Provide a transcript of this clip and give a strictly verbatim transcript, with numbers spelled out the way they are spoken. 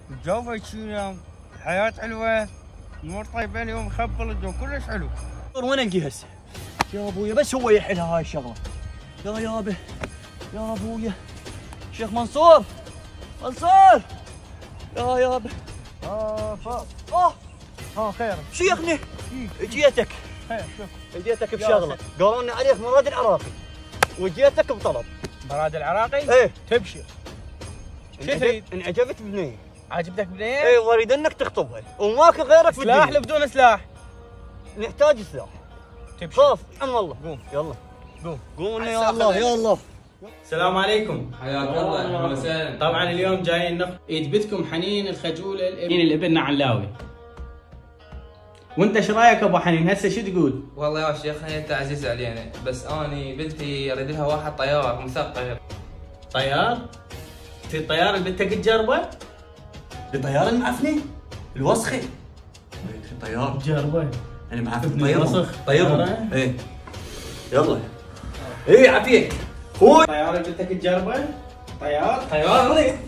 الجو يوم الحياة حلوة، الأمور طيبة، اليوم خبل الجو كلش حلو. وين القيه هسه؟ يا ابويا بس هو يحلها هاي الشغله. يا يابا يا ابويا شيخ منصور منصور يا يابا. اه اه اه خير شيخني جيتك. خير شوف جيتك بشغله قالوا لنا عليك مراد العراقي وجيتك بطلب. مراد العراقي؟ ايه تبشر. شو تريد؟ انعجبت بنيه. عجبتك بنيه؟ ايه واريد انك تخطبها وماكو غيرك في سلاح ولا بدون سلاح؟ نحتاج سلاح. تبشر. خاف عم الله. قوم يلا قوم قوم يا الله يا الله. السلام عليكم. حياك الله اهلا وسهلا. طبعا اليوم جايين نخ ايد بنتكم حنين الخجوله الابن الابن علاوي. وانت ايش رايك ابو حنين هسه شو تقول؟ والله يا شيخ انت عزيز علينا بس اني بنتي اريد لها واحد طيار مثقف. طيار؟ في الطيار اللي بدك تجربه؟ الطياره المعفنه الوسخه. طيار جربه. انا معفن ابن طيرهم الوسخ. طيرهم. ايه يلا ايه عافيك خوي. طيار اللي بدك تجربه؟ طيار؟ طيار